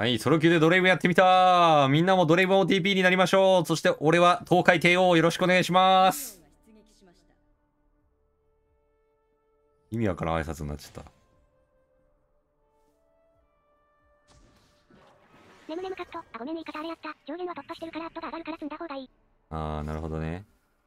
はい、ソロ級でドレイブやってみた。みんなもドレイブ OTP になりましょう。そして俺は東海帝王よろしくお願いします。意味わからん挨拶になっちゃった。 ねむねむカット。あ、ごめん言い方あれやった。上限は突破してるからアットが上がるから積んだ方がいい。 あー、なるほどね。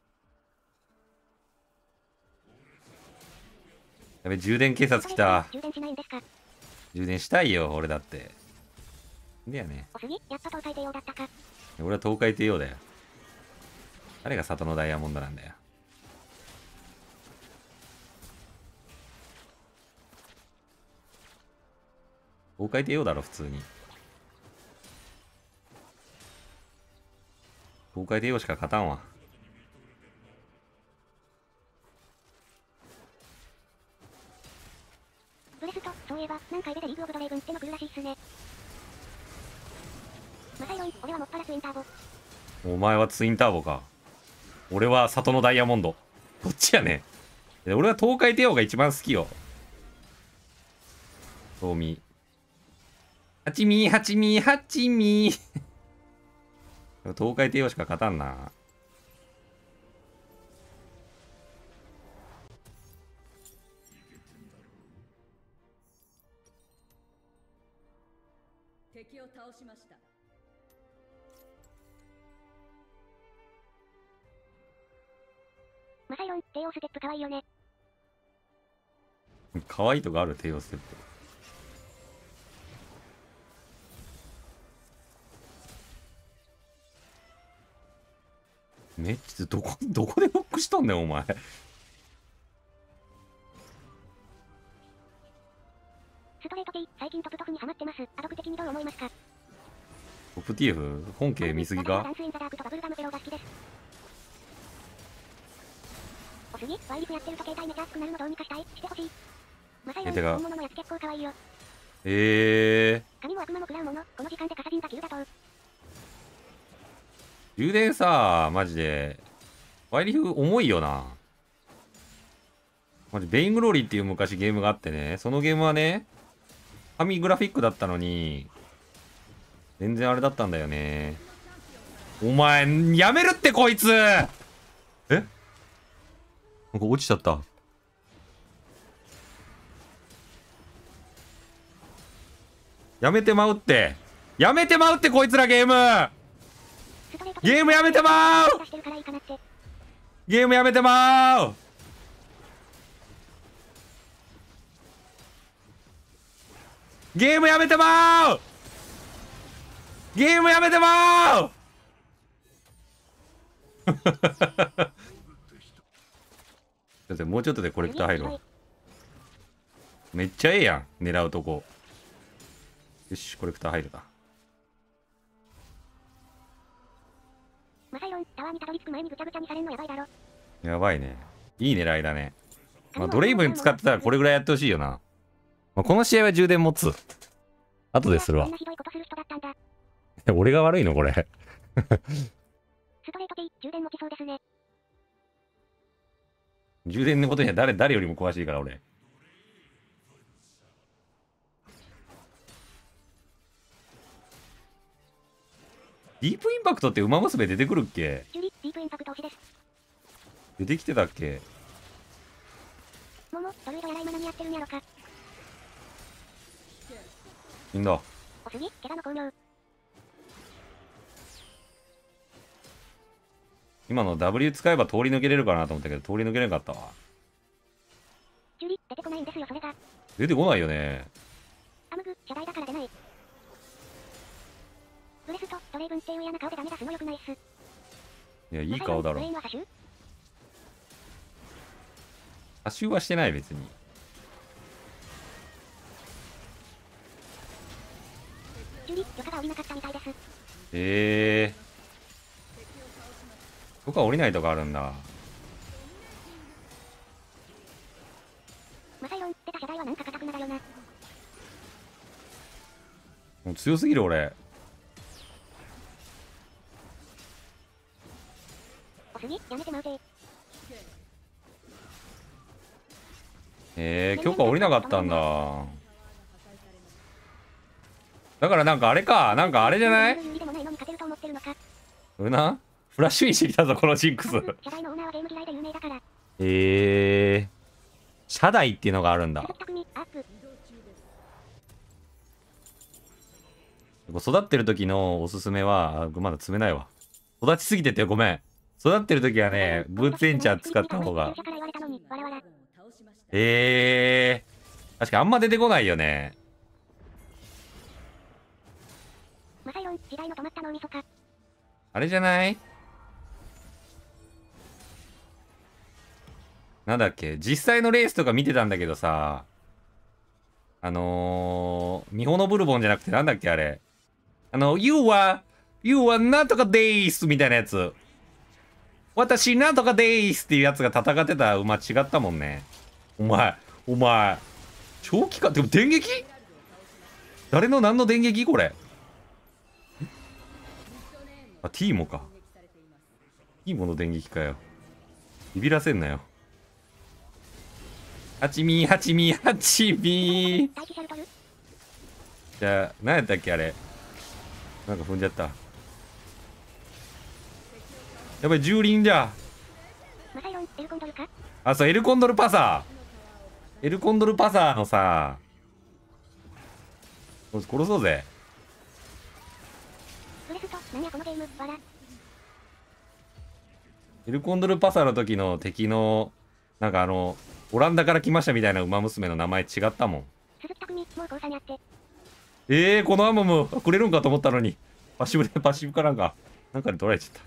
やべ、充電警察来た。 充電しないんですか？ 充電したいよ、俺だって。でやね。 おすぎやっと東海帝王だったか。 俺は東海帝王だよ。誰が里のダイヤモンドなんだよ。東海帝王だろ、普通に。東海帝王しか勝たんわ。 ブレスト、そういえば、何回出てリーグオブドレイブンっての来るらしいっすね。マサイロン、俺はもっぱらツインターボ。 お前はツインターボか。俺は里のダイヤモンド。どっちやねん。俺は東海帝王が一番好きよ。そうみ。はちみー、はちみー、はちみー。東海帝王しか勝たんな。 敵を倒しました。 マサイロン、帝王ステップ可愛いよね。 可愛いとかある帝王ステップ。めっちゃどこでノックしとんねんお前。 ストレート T、最近トプトフにハマってます。アドク的にどう思いますか？ トップ TF 本家見すぎか。 ダンスインザダークとバブルガムゼロが好きです。おすぎワイリフやってると携帯めちゃ熱くなるのどうにかしたいしてほしい。マサイロン、本物のやつ結構可愛いよ。髪も悪魔も食らうもの、この時間でカサジンが急だと。 充電さ、マジで。ワイリフ重いよな。マジ、ベイングローリーっていう昔ゲームがあってね、そのゲームはね、紙グラフィックだったのに、全然あれだったんだよね。お前、やめるってこいつ。なんか落ちちゃった。やめてまうって。やめてまうってこいつらゲーム。ゲームやめてまう。ゲームやめてまう。ゲームやめてまう。ゲームやめてまう。もうちょっとでコレクター入ろう。めっちゃええやん、狙うとこ。よし、コレクター入るな。 マサイロン、タワーにたどり着く前にぐちゃぐちゃにされんのやばいだろ。 やばいね。いい狙いだね。まあ、ドレイブに使ってたらこれぐらいやってほしいよな。まあ、この試合は充電持つ。後でするわ。俺が悪いのこれ。 ストレート T、充電持ちそうですね。 充電のことには誰よりも詳しいから俺。ディープインパクトってウマ娘出てくるっけ？ ディープインパクト推しです。 出てきてたっけ？ ドルイドやら今何やってるんやろか。 いいんだ。 おすぎ怪我の巧妙。 今の W 使えば通り抜けれるかなと思ったけど通り抜けれなかったわ。 ジュリ出てこないんですよそれが。 出てこないよね。 アムグ謝罪だから出ない。ブレストドレイブンっていう嫌な顔でダメ出すのよくないっす。 いやいい顔だろ。多収はしてない別に。 ジュリ許可が下りなかったみたいです。 許可降りないとかあるんだ。 マサイロン出た謝罪はなんか硬くなるよな。 もう強すぎる俺。 おすぎやめてまうぜ。 許可降りなかったんだ。 だからなんかあれか、なんかあれじゃない？ 有利でもないのに勝てると思ってるのか。 うなフラッシュイン知りたぞ、このジンクス。 社外のオーナーはゲーム嫌いで有名だから。 社代っていうのがあるんだ。 鈴木匠アップ。 育ってる時のおすすめは、まだ積めないわ。育ちすぎててごめん。育ってる時はね、ブーツエンチャー使った方が。確かにあんま出てこないよね。 マサイロン、時代の止まった脳みそか。 あれじゃない？なんだっけ、実際のレースとか見てたんだけどさ、ミホノブルボンじゃなくてなんだっけあれ。You are なんとかでーすみたいなやつ。私なんとかでーすっていうやつが戦ってた馬違ったもんね。お前、長期間、でも電撃？誰の何の電撃これ。あ、ティーモか。ティーモの電撃かよ。ビビらせんなよ。ハチミー。じゃあ、何やったっけあれ。なんか踏んじゃった。やっぱり蹂躙じゃ。あ、そう、エルコンドルパサー。エルコンドルパサーのさ、殺そうぜ。エルコンドルパサーの時の敵の、なんかオランダから来ましたみたいな馬娘の名前違ったもん。このアムムくれるんかと思ったのに、パッシブかなんかで取られちゃった。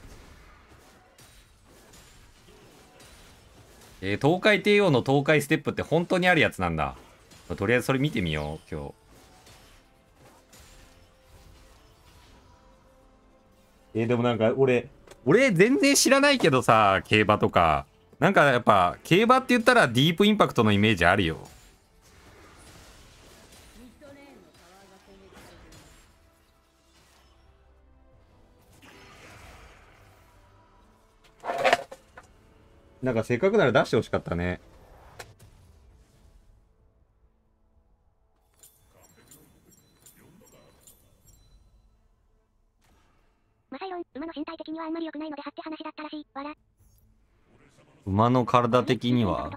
東海帝王の東海ステップって本当にあるやつなんだ。とりあえずそれ見てみよう、今日。でもなんか俺全然知らないけどさ、競馬とか。なんかやっぱ、競馬って言ったらディープインパクトのイメージあるよ。なんかせっかくなら出してほしかったね。 マサイロン、馬の身体的にはあんまり良くないので張って話だったらしい。 馬の体的には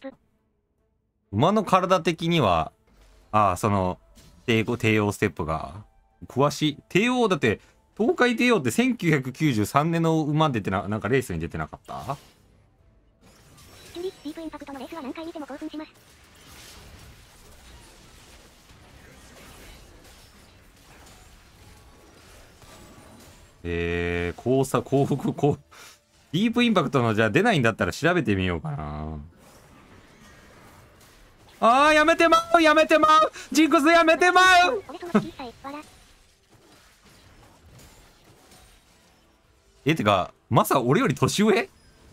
帝王ステップが詳しい。帝王だって、東海帝王って1993年の馬出てなんかレースに出てなかった？ ディープインパクトのレースは何回見ても興奮します。 幸福、ディープインパクトのじゃあ出ないんだったら調べてみようかな。やめてまうジンクスやめてまうてか、マサ俺より年上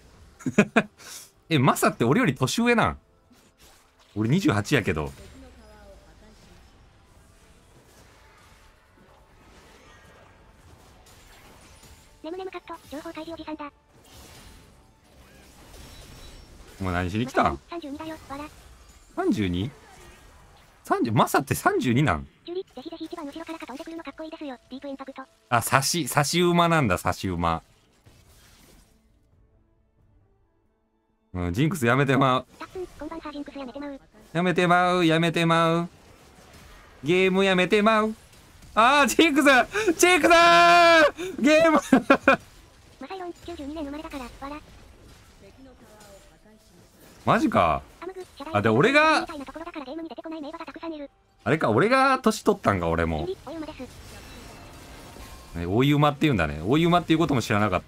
マサって俺より年上なん？俺28やけど。 ネムネムカット、情報開示おじさんだ。 お前何しに来たん？ 32だよ、 32？ 30？ マサって32なん？ ぜひぜひ一番後ろからか飛んでくるのかっこいいですよ、ディープインパクト。 あ、差し馬なんだ、差し馬。ジンクスやめてまう。やめてまう。ゲームやめてまう。ジンクスゲームマサイロン、92年生まれだから、 マジか。で、俺が、あれか、俺が年取ったんか、俺も。追い馬って言うんだね。追い馬っていうことも知らなかった。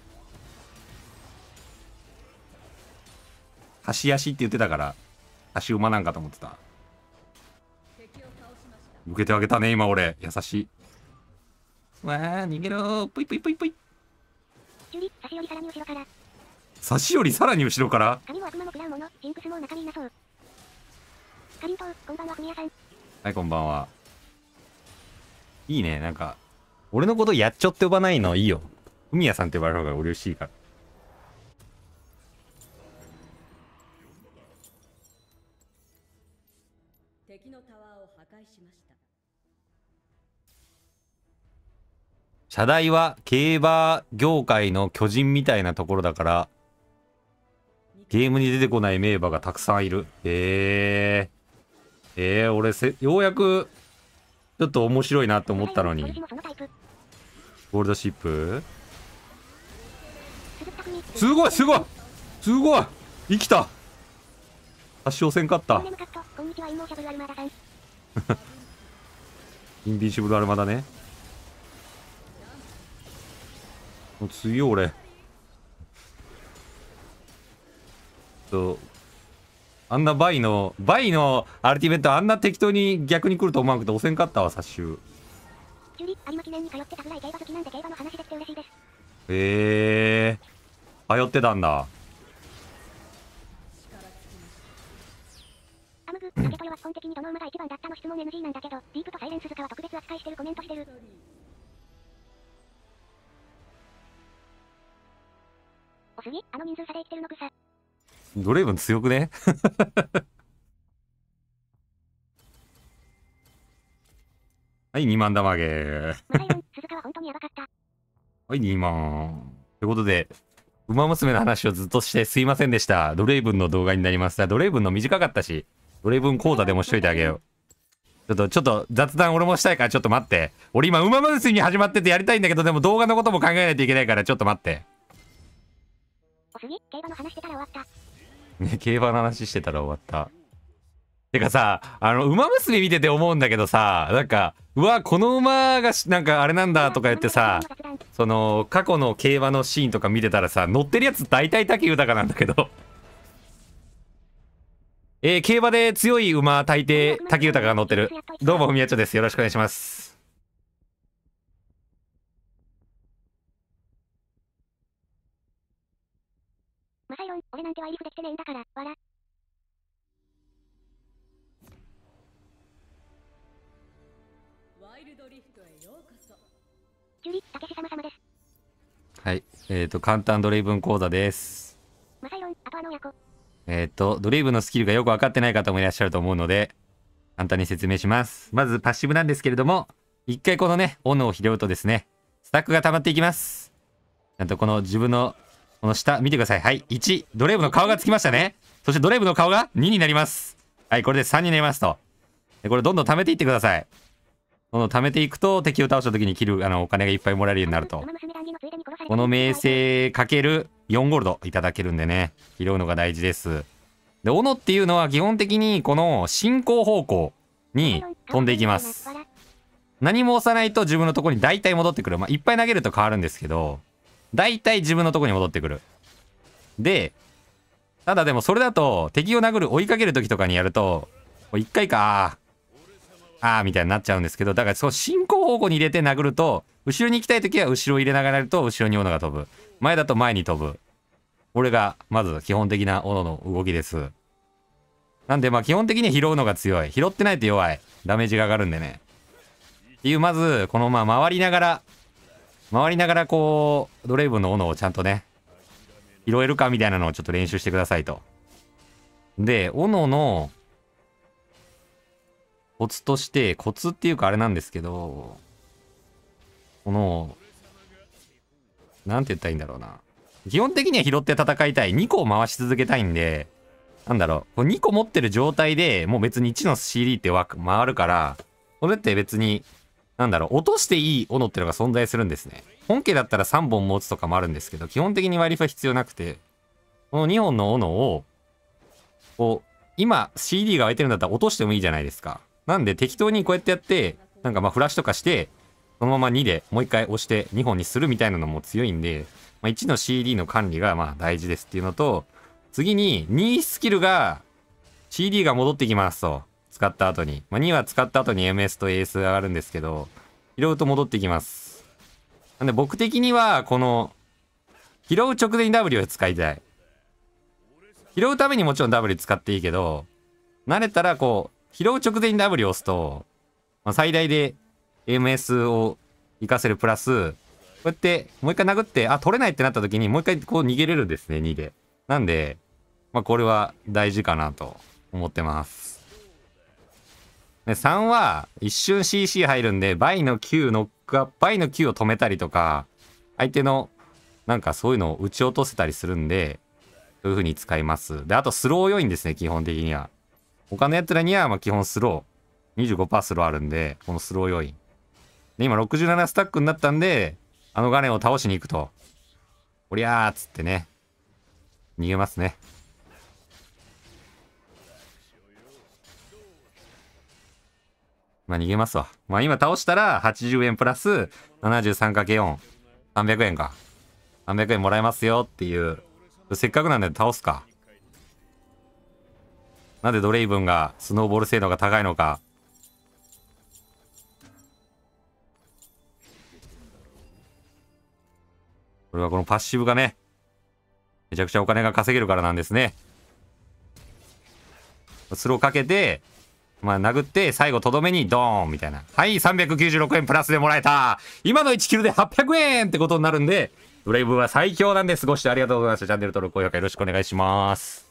橋足って言ってたから、橋馬なんかと思ってた。受けてあげたね、今俺。優しい。逃げろー。ぷいぷいぷいぷい。差しよりさらに後ろから。はい、こんばんは。いいね、なんか、俺のことやっちょって呼ばないのいいよ。ふみやさんって呼ばれる方が嬉しいから。 敵のタワーを破壊しました。 社大は競馬業界の巨人みたいなところだから、ゲームに出てこない名馬がたくさんいる。俺ようやく、ちょっと面白いなと思ったのに。ゴールドシップすごいすごいすごい生きた発症せんかった。インビンシブルアルマだね。もう強い俺。あんなバイのアルティメットあんな適当に逆に来ると思わなくて押せんかったわ、殺臭。 ジュリ、有馬記念に通ってたぐらい競馬好きなんで競馬の話できて嬉しいです。 通ってたんだ。 アムグ、竹豊は基本的にどの馬が一番だったの質問 NG なんだけど、ディープとサイレンスズカは特別扱いしてるコメントしてる。おすぎ、あの人数差で生きてるの草。 ドレイブン強くねはい、2万ダマゲマサイロン、鈴鹿は本当にヤバかった。 はい、2万。ということで、ウマ娘の話をずっとしてすいませんでした。ドレイブンの動画になります。ドレイブンの短かったし、ドレイブン講座でもしといてあげよう。ちょっと雑談俺もしたいからちょっと待って。俺今、ウマ娘に始まっててやりたいんだけど、でも動画のことも考えないといけないからちょっと待って。 おすぎ、競馬の話してたら終わった。 ね、競馬の話してたら終わった。てかさ、ウマ娘見てて思うんだけどさ、なんか、うわ、この馬がなんかあれなんだとか言ってさ、その、過去の競馬のシーンとか見てたらさ、乗ってるやつ大体武豊なんだけど。競馬で強い馬、大抵武豊が乗ってる。どうも、ふみやちょです。よろしくお願いします。 マサイロン、俺なんてワイリフできてねえんだから、わら。 ワイルドリフトへようこそ。 ジュリ、たけし様様です。 はい。簡単ドレイブン講座です。 マサイロン、あと親子。 ドレイブのスキルがよく分かってない方もいらっしゃると思うので、簡単に説明します。まずパッシブなんですけれども、一回このね、斧を拾うとですね、スタックが溜まっていきます。ちゃんとこの自分の、この下、見てください。はい、1。ドレイブの顔がつきましたね。そしてドレイブの顔が2になります。はい、これで3になりますと。でこれどんどん貯めていってください。どんどん貯めていくと、敵を倒した時に切る、お金がいっぱいもらえるようになると。この名声かける4ゴールドいただけるんでね、拾うのが大事です。で、斧っていうのは基本的にこの進行方向に飛んでいきます。何も押さないと自分のところに大体戻ってくる。まあ、いっぱい投げると変わるんですけど、大体自分のところに戻ってくる。で、ただでもそれだと敵を殴る、追いかける時とかにやると、1回か、みたいになっちゃうんですけど、だからその進行方向に入れて殴ると、後ろに行きたい時は後ろを入れながらやると後ろに斧が飛ぶ。前だと前に飛ぶ。これがまず基本的な斧の動きです。なんでまあ基本的には拾うのが強い。拾ってないと弱い。ダメージが上がるんでね。っていう、まずこのまあ回りながらこう、ドレイブの斧をちゃんとね、拾えるかみたいなのをちょっと練習してくださいと。で、斧の、コツとして、コツっていうかあれなんですけど、この、なんて言ったらいいんだろうな。基本的には拾って戦いたい。2個を回し続けたいんで、なんだろう。こう2個持ってる状態でもう別に1の CD って回るから、これって別に、なんだろう、落としていい斧ってのが存在するんですね。本家だったら3本持つとかもあるんですけど、基本的に割り符は必要なくて、この2本の斧を、こう、今 CD が空いてるんだったら落としてもいいじゃないですか。なんで適当にこうやってやって、なんかまあフラッシュとかして、そのまま2でもう一回押して2本にするみたいなのも強いんで、まあ、1の CD の管理がまあ大事ですっていうのと、次に2スキルが CD が戻ってきますと。使った後に。まあ、2は使った後に MS と AS が上がるんですけど、拾うと戻ってきます。なんで僕的にはこの、拾う直前に W を使いたい。拾うためにもちろん W 使っていいけど、慣れたらこう、拾う直前に W を押すと、まあ、最大で MS を活かせるプラス、こうやってもう一回殴って、取れないってなった時にもう一回こう逃げれるんですね、2で。なんで、まあこれは大事かなと思ってます。で、3は一瞬 CC 入るんで、倍の9ノックアップ、愛の Q を止めたりとか、相手の、なんかそういうのを撃ち落とせたりするんで、そういう風に使います。で、あとスロー要因ですね、基本的には。他の奴らには、まあ基本スロー。25% スローあるんで、このスロー要因。で、今67スタックになったんで、あのガネを倒しに行くと。おりゃーっつってね。逃げますね。まあ逃げますわ。まあ今倒したら80円プラス 73×4。300円か。300円もらえますよっていう。せっかくなんで倒すか。なんでドレイブンがスノーボール精度が高いのか。これはこのパッシブがね、めちゃくちゃお金が稼げるからなんですね。スローかけて、まあ殴って、最後とどめにドーンみたいな。はい、396円プラスでもらえた。今の1キルで800円ってことになるんで、ドレイブは最強なんです。ご視聴ありがとうございました。チャンネル登録、高評価よろしくお願いします。